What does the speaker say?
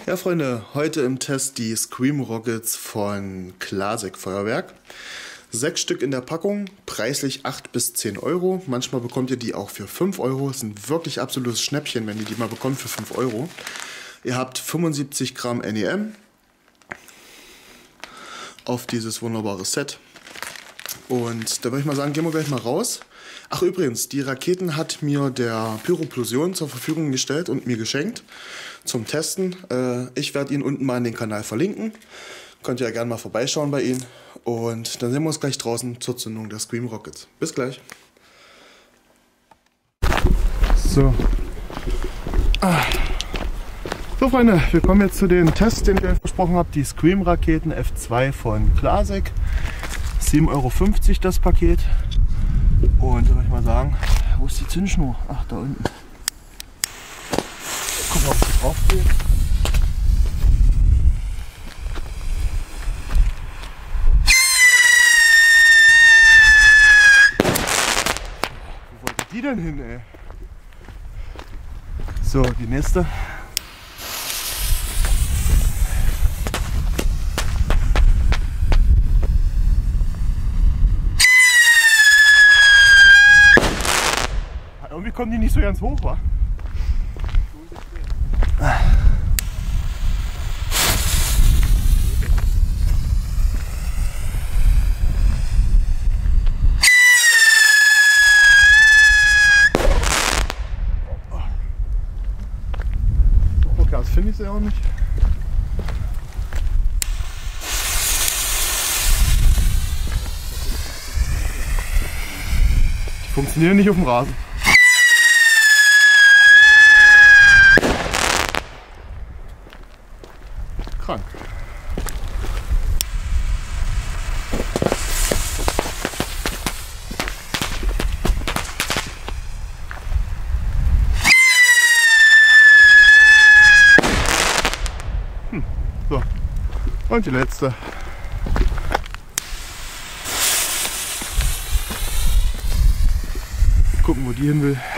Ja, Freunde, heute im Test die Scream Rockets von Klasik Feuerwerk. 6 Stück in der Packung, preislich 8 bis 10 Euro. Manchmal bekommt ihr die auch für 5 Euro. Das sind wirklich absolutes Schnäppchen, wenn ihr die mal bekommt für 5 Euro. Ihr habt 75 Gramm NEM auf dieses wunderbare Set. Und da würde ich mal sagen, gehen wir gleich mal raus. Ach übrigens, die Raketen hat mir der Pyroplusion zur Verfügung gestellt und mir geschenkt zum Testen. Ich werde ihn unten mal in den Kanal verlinken. Könnt ihr ja gerne mal vorbeischauen bei ihm. Und dann sehen wir uns gleich draußen zur Zündung der Scream Rockets. Bis gleich. So. So Freunde, wir kommen jetzt zu dem Test, den ich euch versprochen habe. Die Scream Raketen F2 von Klasik. 7,50 Euro das Paket. Und da würde ich mal sagen, wo ist die Zündschnur? Ach, da unten. Gucken wir, ob sie drauf geht. Wo wollte die denn hin, ey? So, die nächste. Irgendwie kommen die nicht so ganz hoch, wa? So Gas finde ich sie auch nicht. Die funktionieren nicht auf dem Rasen. Krank. So. Und die letzte. Gucken, wo die hin will.